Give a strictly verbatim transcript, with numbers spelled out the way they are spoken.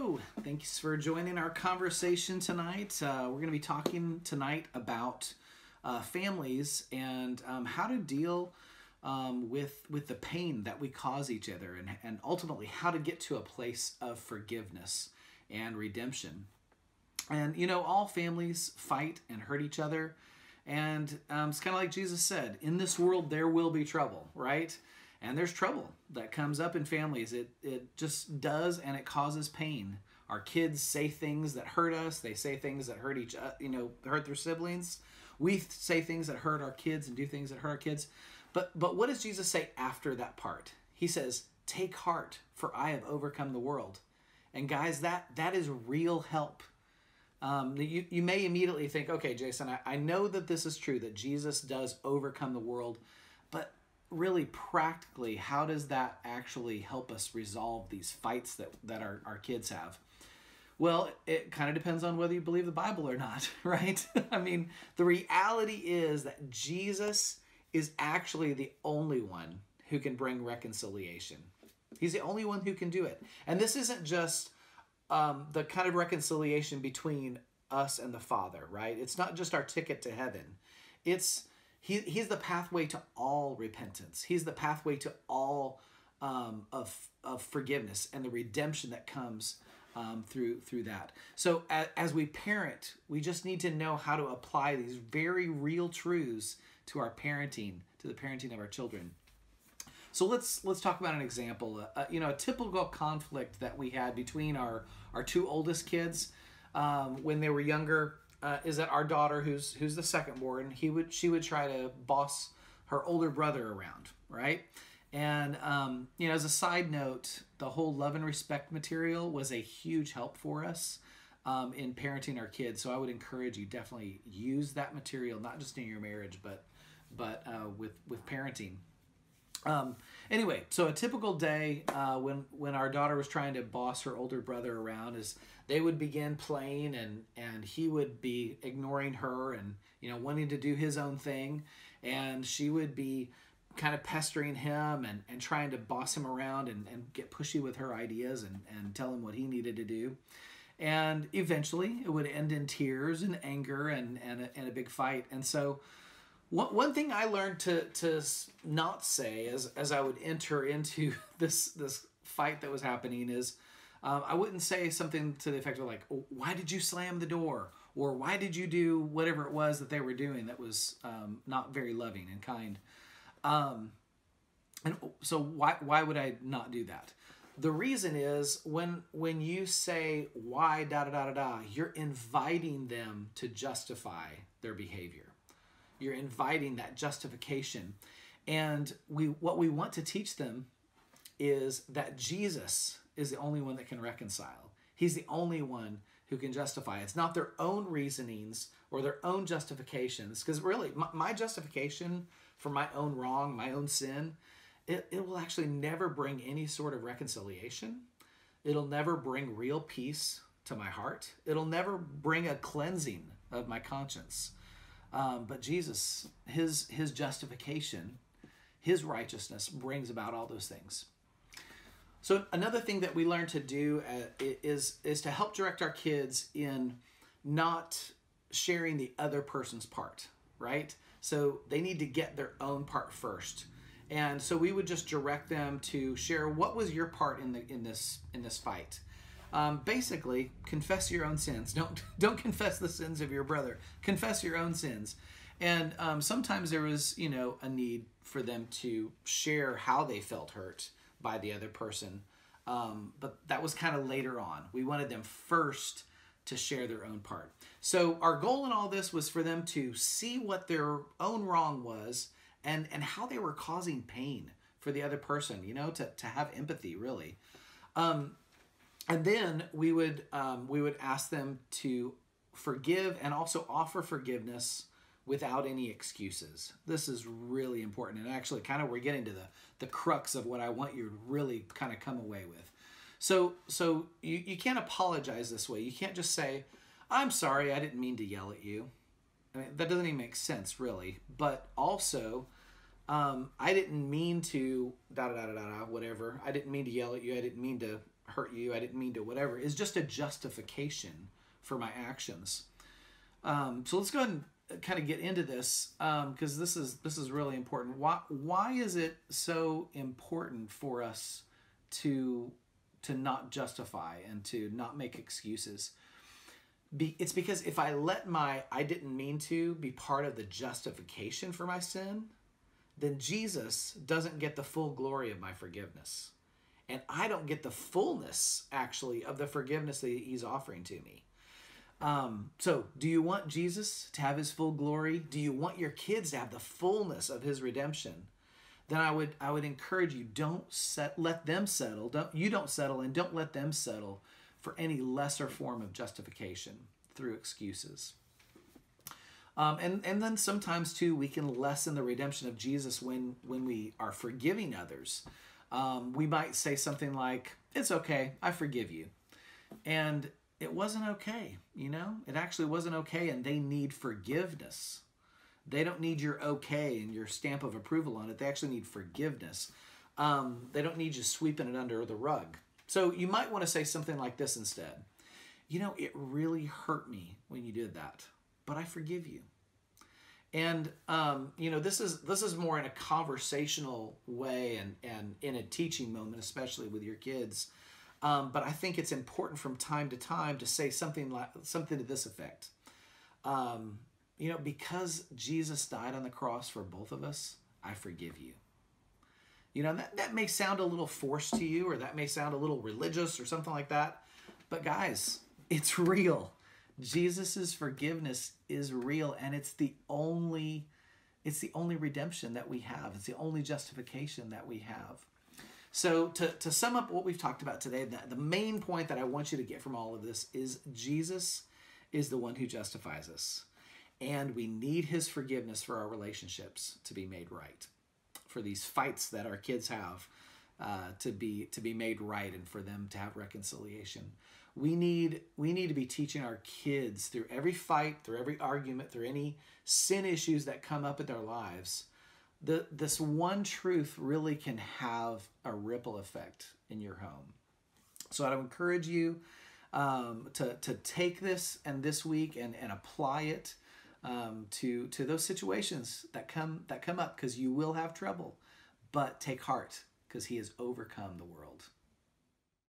Hello, thanks for joining our conversation tonight. Uh, we're going to be talking tonight about uh, families and um, how to deal um, with with the pain that we cause each other, and, and ultimately how to get to a place of forgiveness and redemption. And you know, all families fight and hurt each other, and um, it's kind of like Jesus said, in this world there will be trouble, right? And there's trouble that comes up in families. It it just does, and it causes pain. Our kids say things that hurt us. They say things that hurt each, you know, hurt their siblings. We say things that hurt our kids and do things that hurt our kids. But but what does Jesus say after that part? He says, "Take heart, for I have overcome the world." And guys, that that is real help. Um, you you may immediately think, okay, Jason, I, I know that this is true, that Jesus does overcome the world, but really practically, how does that actually help us resolve these fights that, that our, our kids have? Well, it kind of depends on whether you believe the Bible or not, right? I mean, the reality is that Jesus is actually the only one who can bring reconciliation. He's the only one who can do it. And this isn't just um, the kind of reconciliation between us and the Father, right? It's not just our ticket to heaven. It's He, he's the pathway to all repentance. He's the pathway to all um, of, of forgiveness and the redemption that comes um, through, through that. So as, as we parent, we just need to know how to apply these very real truths to our parenting, to the parenting of our children. So let's let's talk about an example. Uh, you know, a typical conflict that we had between our, our two oldest kids um, when they were younger. Uh, is that our daughter, who's who's the second born, he would she would try to boss her older brother around, right? And um, you know, as a side note, the whole love and respect material was a huge help for us um, in parenting our kids. So I would encourage you, definitely use that material, not just in your marriage, but but uh, with with parenting. Um, anyway, so a typical day uh, when when our daughter was trying to boss her older brother around is they would begin playing, and and he would be ignoring her and you know wanting to do his own thing, and she would be kind of pestering him and, and trying to boss him around and, and get pushy with her ideas and, and tell him what he needed to do. And eventually it would end in tears and anger and, and, a, and a big fight. And so One, one thing I learned to to not say as as I would enter into this this fight that was happening is um, I wouldn't say something to the effect of like, oh, why did you slam the door? Or why did you do whatever it was that they were doing that was um, not very loving and kind? Um, and so why why would I not do that? The reason is when when you say why da da da da da, you're inviting them to justify their behavior. You're inviting that justification. And we what we want to teach them is that Jesus is the only one that can reconcile. He's the only one who can justify. It's not their own reasonings or their own justifications. Because really, my, my justification for my own wrong, my own sin, it, it will actually never bring any sort of reconciliation. It'll never bring real peace to my heart. It'll never bring a cleansing of my conscience. Um, but Jesus, his his justification, his righteousness brings about all those things. So another thing that we learn to do uh, is is to help direct our kids in not sharing the other person's part, right? So they need to get their own part first. And so we would just direct them to share what was your part in the in this in this fight. Um, basically, confess your own sins. Don't don't confess the sins of your brother. Confess your own sins. And um, sometimes there was, you know, a need for them to share how they felt hurt by the other person. Um, but that was kind of later on. We wanted them first to share their own part. So our goal in all this was for them to see what their own wrong was and, and how they were causing pain for the other person, you know, to, to have empathy, really. Um, And then we would um, we would ask them to forgive and also offer forgiveness without any excuses. This is really important, and actually kind of we're getting to the, the crux of what I want you to really kind of come away with. So so you, you can't apologize this way. You can't just say, I'm sorry, I didn't mean to yell at you. I mean, that doesn't even make sense, really. But also, um, I didn't mean to da da da da da whatever. I didn't mean to yell at you. I didn't mean to hurt you, I didn't mean to, whatever, is just a justification for my actions. Um, so let's go ahead and kind of get into this, because um, this is this is really important. Why why is it so important for us to to not justify and to not make excuses? Be, it's because if I let my I didn't mean to be part of the justification for my sin, then Jesus doesn't get the full glory of my forgiveness. And I don't get the fullness, actually, of the forgiveness that he's offering to me. Um, so do you want Jesus to have his full glory? Do you want your kids to have the fullness of his redemption? Then I would I would encourage you, don't set, let them settle. Don't, you don't settle, and don't let them settle for any lesser form of justification through excuses. Um, and, and then sometimes, too, we can lessen the redemption of Jesus when, when we are forgiving others. Um, we might say something like, it's okay, I forgive you. And it wasn't okay, you know? It actually wasn't okay, and they need forgiveness. They don't need your okay and your stamp of approval on it. They actually need forgiveness. Um, they don't need you sweeping it under the rug. So you might want to say something like this instead. You know, it really hurt me when you did that, but I forgive you. And, um, you know, this is this is more in a conversational way and, and in a teaching moment, especially with your kids. Um, but I think it's important from time to time to say something like something to this effect. Um, you know, because Jesus died on the cross for both of us, I forgive you. You know, that, that may sound a little forced to you, or that may sound a little religious or something like that. But guys, it's real. Jesus's forgiveness is real, and it's the only it's the only redemption that we have. It's the only justification that we have. So to, to sum up what we've talked about today, the, the main point that I want you to get from all of this is Jesus is the one who justifies us. And we need his forgiveness for our relationships to be made right. For these fights that our kids have uh, to be to be made right, and for them to have reconciliation. We need we need to be teaching our kids through every fight, through every argument, through any sin issues that come up in their lives. The, this one truth really can have a ripple effect in your home. So I would encourage you um, to, to take this and this week and, and apply it um, to, to those situations that come, that come up, because you will have trouble. But take heart, because he has overcome the world.